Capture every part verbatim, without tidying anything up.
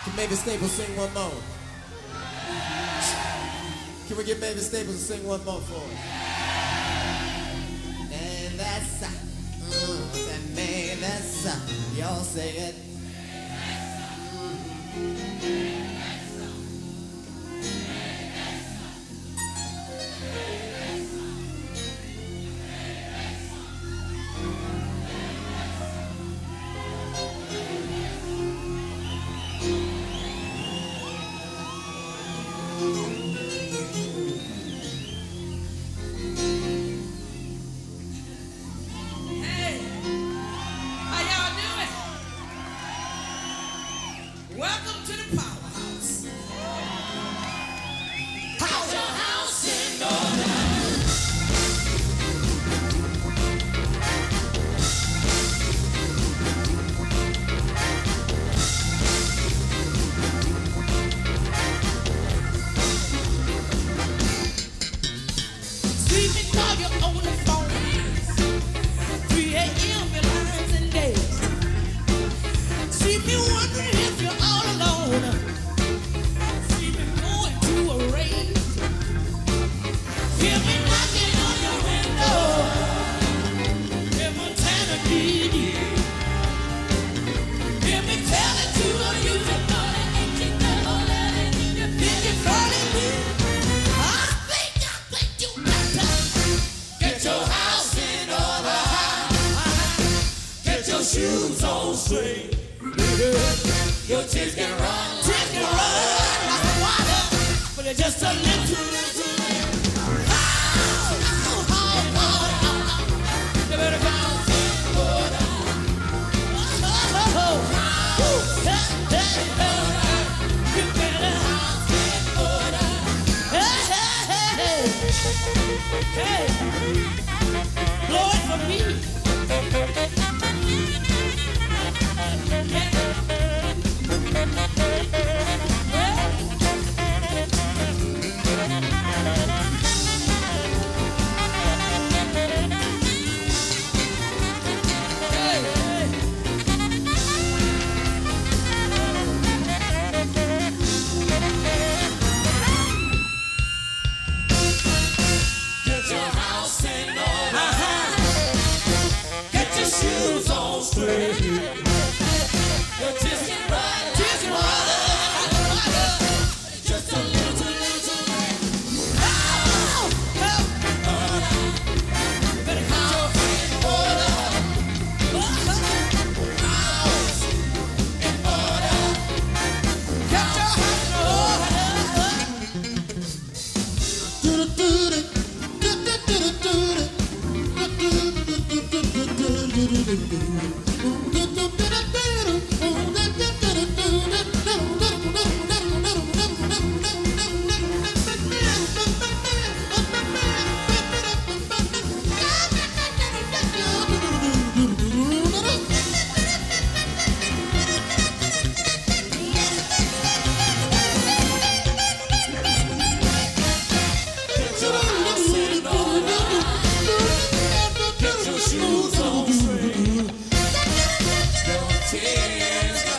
Can Mavis Staples sing one more? Can we get Mavis Staples to sing one more for us? And that's uh, mm, that Mavis, uh, y'all say it. Welcome to the powerhouse. How's your house in order? Sleeping while you're on the phone. three A M in lines and days. See me wondering if you're all alone. See me going to a rave. Hear me knocking on your window. Hear Montana D D. Hear me telling to you to party, ain't you never letting you think you're falling in. I think, I think you got to get your house in order. Get your shoes on straight. Your tears can run, tears can run like water, but it's just a little, little, little. Oh, oh, oh, oh, oh. You better go in order. Oh, oh, oh. Hey, hey, hey. You better house in order. Hey, hey, hey, hey. Blow it for me. Get your house in order. Uh-huh. Get your shoes on straight. Your tears can run, tears can run. Just a little, little, little. Oh, oh, oh. Better get your house in order. House in order. Get your house in shoes on straight. Your tears can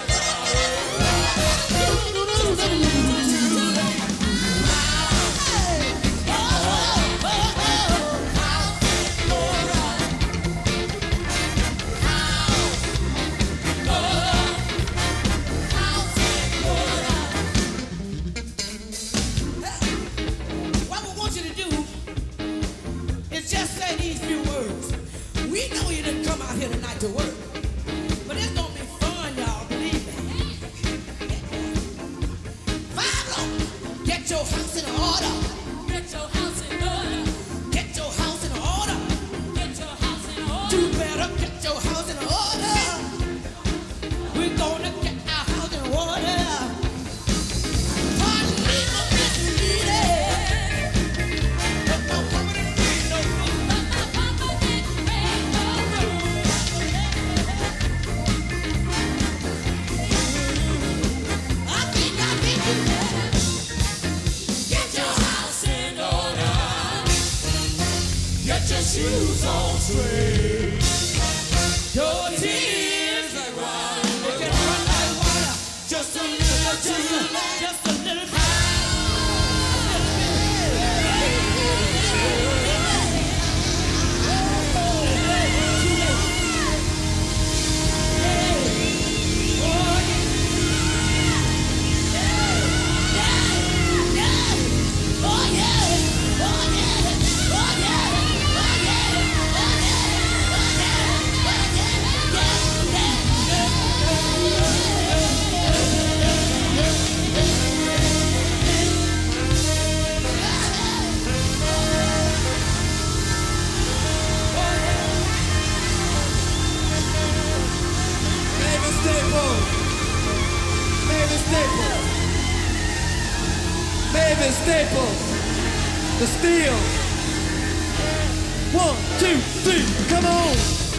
What we want you to do is just say these few words. We know you didn't come out here tonight to work, but it's gonna be fun, y'all, believe me. Pablo, get your house in order. Get your house in order. Get your house in order. Get your house in order. You better get your house in order. We're gonna get our house in order. Pardon me for misleading. But no woman ain't no fool. I think, I think you better get your house in order. Get your shoes on straight. Your tears like water, they can run like water. Just a little. just a, just a little bit. Mavis Staples, the Steel. One, two, three, come on.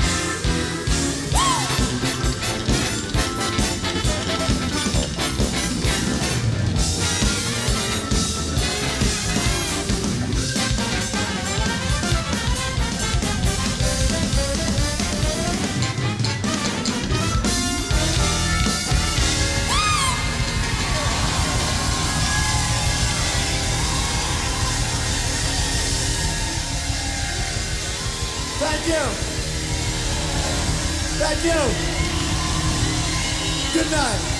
Thank you. Thank you. Good night.